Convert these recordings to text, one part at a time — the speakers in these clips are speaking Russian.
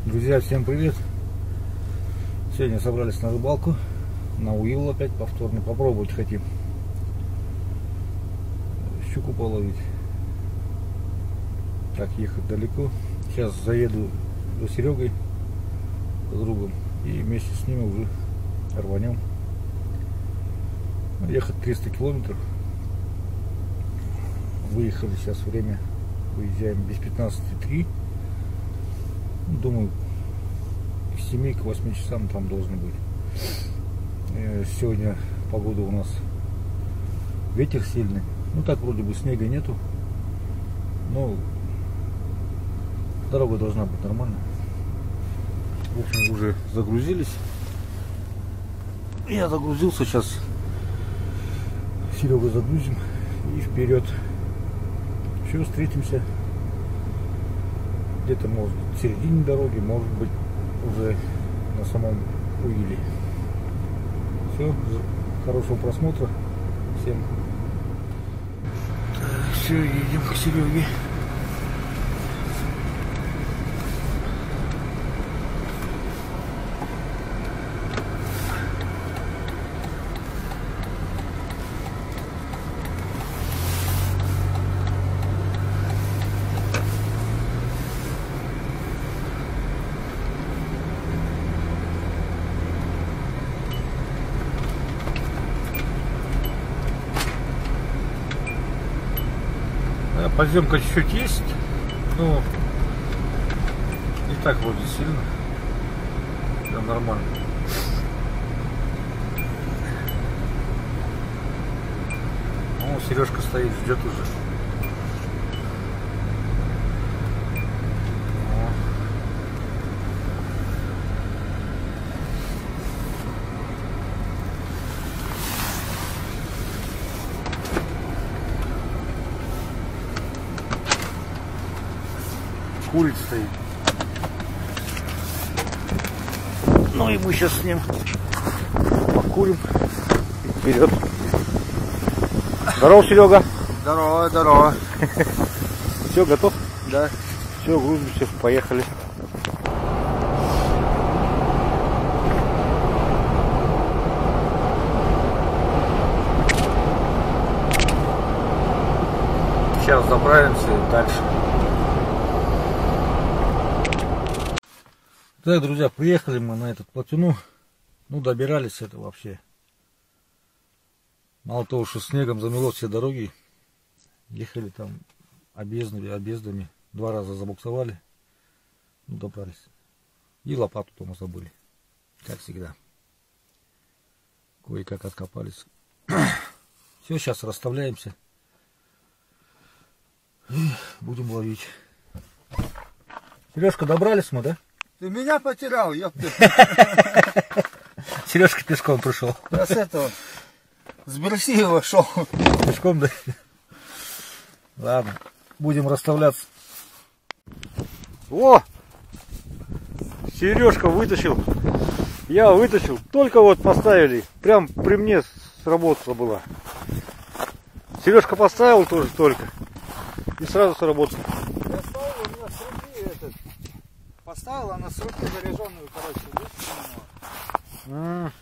Друзья, всем привет! Сегодня собрались на рыбалку, на Уилл опять повторно. Попробовать хотим щуку половить. Так, ехать далеко. Сейчас заеду за Серегой, с другом, и вместе с ним уже рванем. Ехать 300 километров. Выехали, сейчас время, выезжаем без 15:03. Думаю, к 7 к 8 часам там должны быть. Сегодня погода у нас ветер сильный. Ну так вроде бы снега нету, но дорога должна быть нормальная. В общем, уже загрузились. Я загрузился, сейчас Серегу загрузим и вперед. Еще встретимся где-то, может, в середине дороги, может быть, уже на самом Уилле. Все, хорошего просмотра всем. Так, все, едем к Сереге. Подъемка чуть-чуть есть, но не так вроде сильно. Прям нормально. О, Сережка стоит, ждет уже. Курица стоит. Ну и мы сейчас с ним покурим и вперед. Здорово, Серега. Здорово, здорово. Все, готов? Да. Все, грузимся, поехали. Сейчас заправимся и дальше. Так, друзья, приехали мы на этот плотину. Ну, добирались это вообще. Мало того, что снегом замело все дороги. Ехали там объездами. 2 раза забуксовали. Ну, добрались. И лопату дома забыли. Как всегда. Кое-как откопались. Все, сейчас расставляемся. И будем ловить. Сережка, добрались мы, да? Ты меня потерял, ёпта. Сережка пешком пришел. Я с этого, с Берсиева шел. Пешком, да? Ладно, будем расставляться. О! Сережка вытащил. Я вытащил. Только вот поставили. Прям при мне сработала была. Сережка поставил тоже только. И сразу сработал. Я ставил, у меня с руки этот. Поставил, она с руки заряженную, короче, вытянула.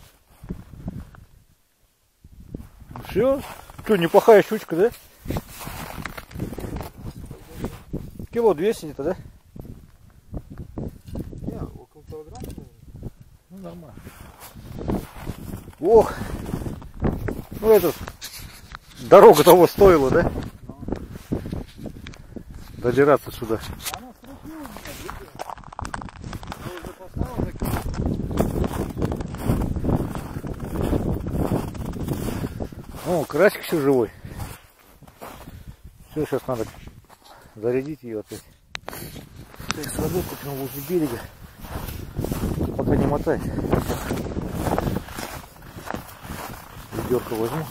Все? Что, неплохая щучка, да? Кило 200 где-то, да? Не, около килограмма. Ну, нормально. Ох! Ну, это дорога того стоила, да? Добираться сюда. Она с руки у меня, видите? Я уже поставил такие. О, карасик еще живой. Все, сейчас надо зарядить ее опять. Так, слабинку прямо возле берега. Пока не мотай. Ведерко возьму.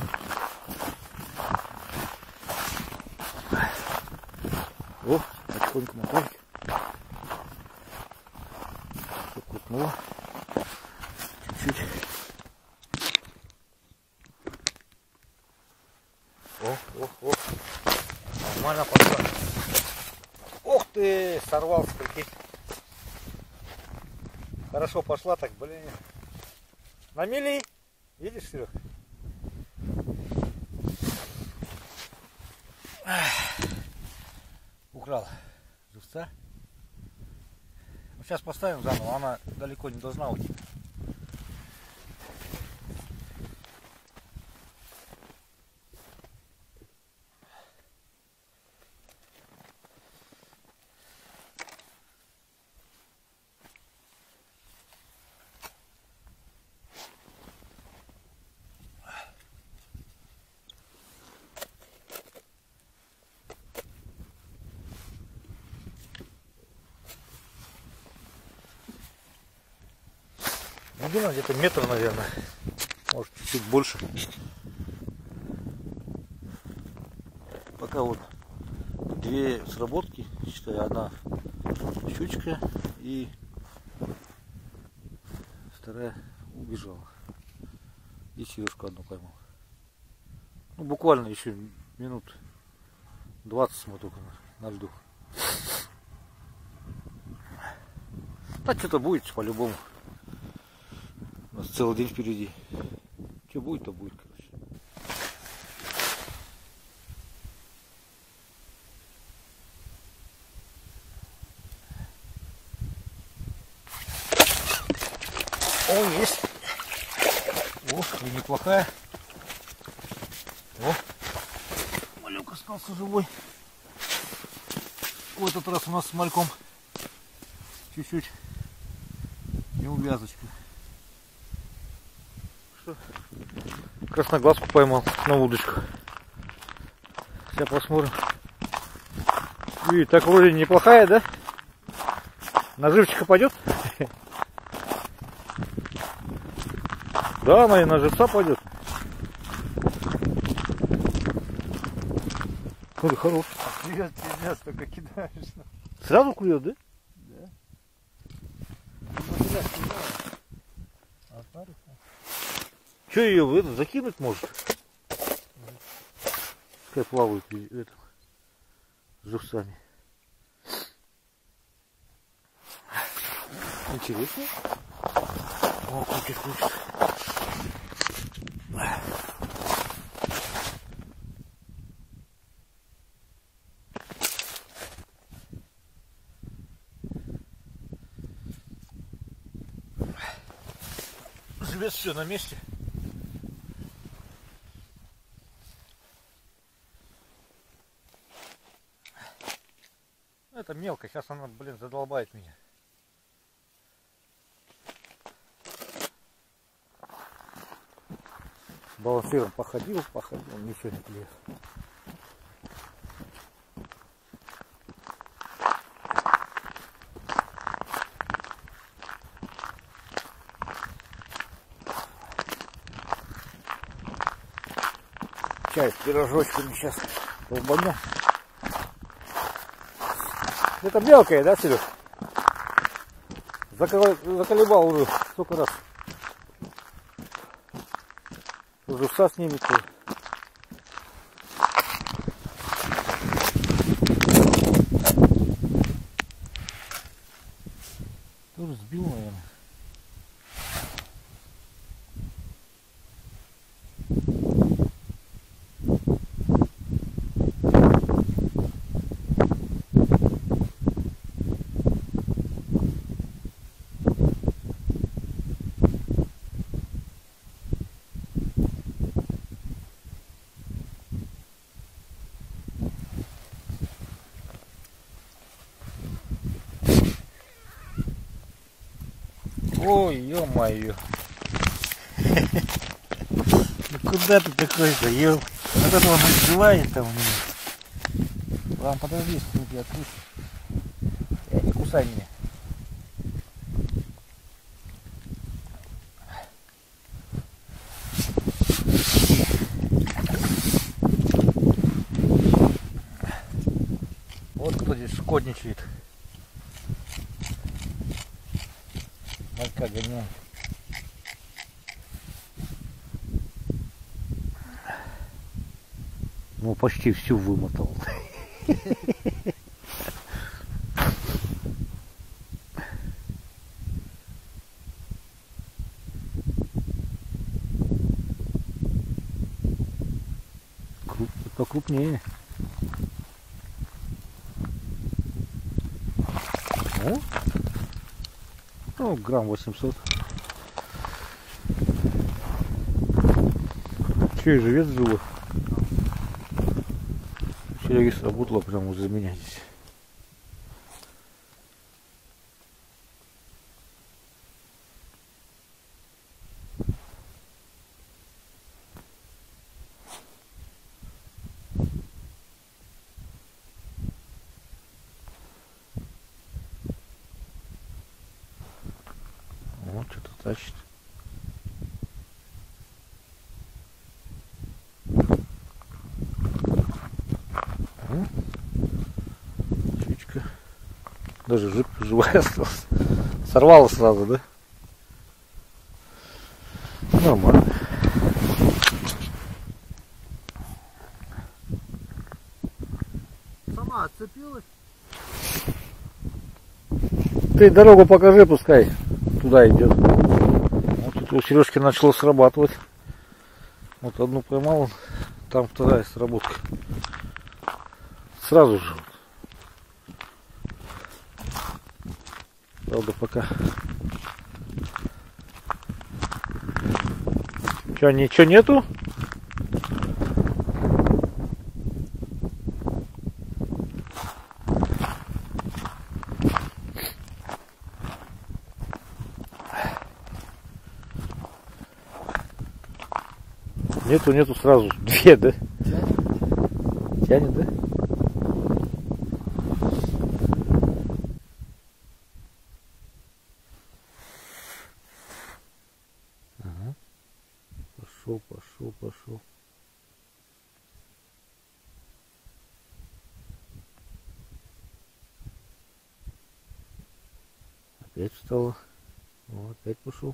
О, потихоньку мотать. Крутнуло. Чуть-чуть. О. Нормально пошла. Ух ты, сорвался, прикинь. Хорошо пошла так, блин. На мели. Видишь, Серег? Украл живца. Сейчас поставим заново, она далеко не должна уйти. Глубина где-то метр, наверное, может чуть больше. Пока вот две сработки, считаю, одна щучка и вторая убежала. И сиюшку одну поймал. Ну, буквально еще минут 20 мы только на льду. Так что-то будет по-любому. У нас целый день впереди. Что будет, то будет, короче. О, есть. О, и неплохая. О, малек остался живой. В этот раз у нас с мальком чуть-чуть неувязочка. Красноглазку поймал на удочку. Сейчас посмотрим. И так вроде неплохая, да? Наживчика пойдет? Да, она и на живца пойдет. Смотри, хорош. Клюет, пиздец, только кидаешь. Сразу клюет, да? Да. Что ее в это закинуть может? Как плавают это, живцами. Интересно. О, крутит. Живец все на месте. Это мелко, сейчас она, блин, задолбает меня. Балансиром походил, ничего не клеит. Чай с пирожочками сейчас долбанем. Это мелкая, да, Серег? Заколебал уже сколько раз. Живца снимет. Тоже сбил, наверное. Ой, ё-моё. Ну куда ты такой-то, ё? Вот это он отживает там у меня. Ладно, подожди, секунду, я откручу. Не кусай меня. Вот кто здесь шкодничает. Малька гоняем. Ну, почти всю вымотал. покрупнее. О? Ну, грамм 800. Че, и живец живой. Челяги сработала прямо возле меня здесь. Вот что-то тащит. Щучка. Даже живая осталась. Сорвала сразу, да? Нормально. Сама отцепилась. Ты дорогу покажи, пускай туда идет. Вот тут у Сережки начало срабатывать. Вот одну поймал, там вторая сработка. Сразу же. Правда, пока. Че, ничего нету? Нету сразу две, да? Тянет, да? Ага. Пошел. Опять встала. Вот, опять пошел.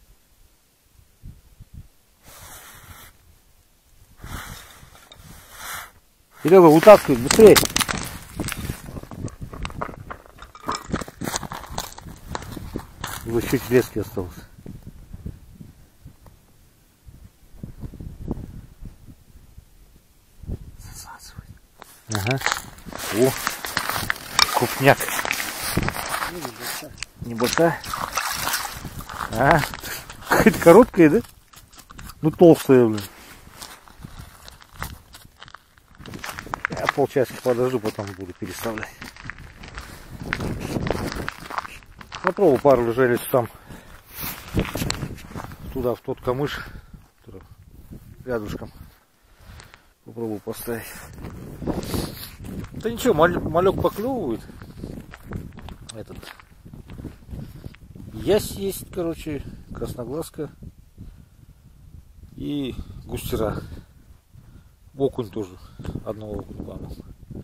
Серега, вытаскивай, быстрее. Его чуть лески осталось. Засасывай. Ага. О, крупняк. Небольшая. А, какая-то короткая, да? Ну толстая, блин. Я полчасика подожду, потом буду переставлять. Попробую пару лежали там туда, в тот камыш, который рядышком. Попробую поставить. Да ничего, малек поклевывает. Этот. Ясь есть, короче, красноглазка и густера. Окунь тоже. Одного окуня поймал.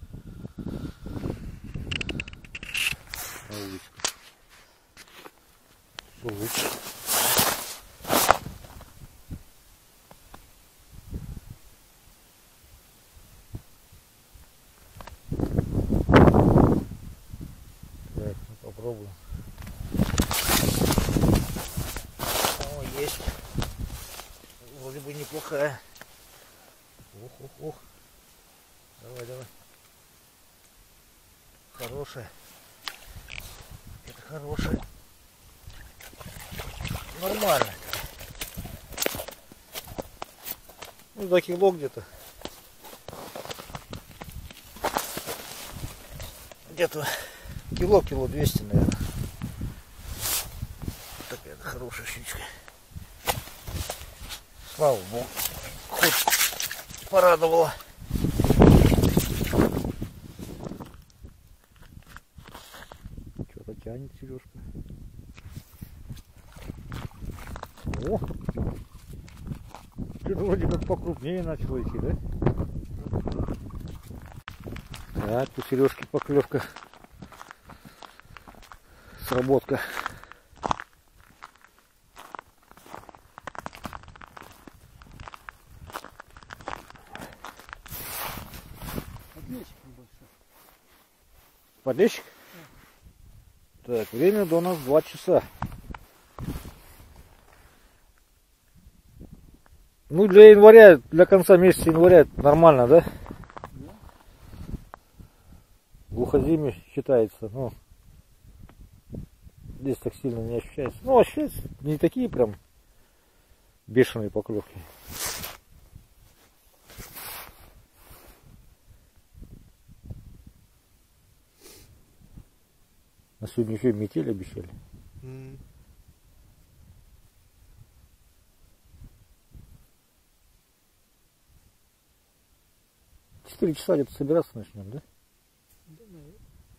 Все лучше. Так, ну попробуем. О, есть. Вроде бы неплохая. Ох. Давай. Хорошая. Это хорошая. Нормально. Ну, за кило где-то. Где-то кило 200, наверное. Такая хорошая щучка. Слава богу. Хоть порадовала. Что-то тянет Сережка. О! Что-то вроде как покрупнее начало идти, да? Так, у Сережки поклевка. Сработка. Подлещик? Так, время до нас 2 часа. Ну, для января, для конца месяца января нормально, да? глухозимье считается, но здесь так сильно не ощущается. Ну, ощущается не такие прям бешеные поклевки. На сегодня еще и метель обещали. 4 часа где-то собираться начнем, да? Да, наверное.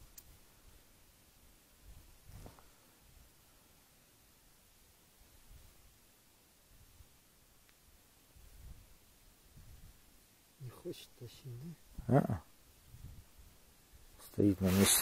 Не хочет тащить, да? Стоит на месте.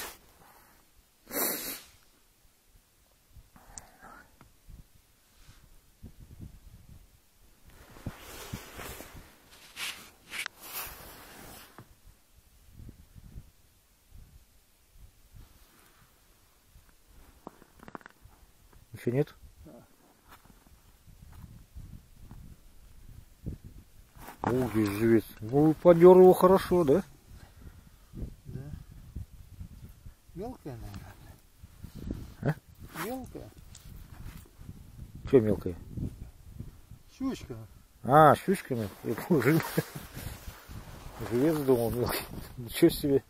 Еще нет? О, здесь живец. Ну, подер его хорошо, да? Да. Мелкая, наверное. А? Мелкая. Что мелкая? Щучка. А, щучками. Живец думал мелкий. Ничего себе.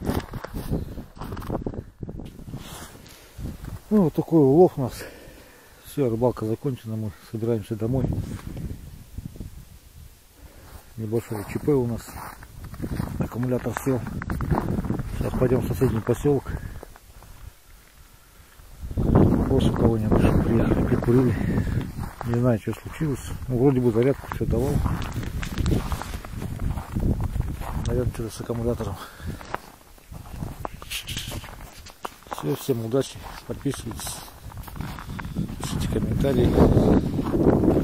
Ну, вот такой улов у нас. Все, рыбалка закончена, мы собираемся домой. Небольшой ЧП у нас. Аккумулятор сел. Сейчас пойдем в соседний поселок. Больше кого не нашли. Приехали, прикурили. Не знаю, что случилось. Ну, вроде бы зарядку все давал. Наверное, что-то с аккумулятором. Все, всем удачи. Подписывайтесь. Пишите комментарии.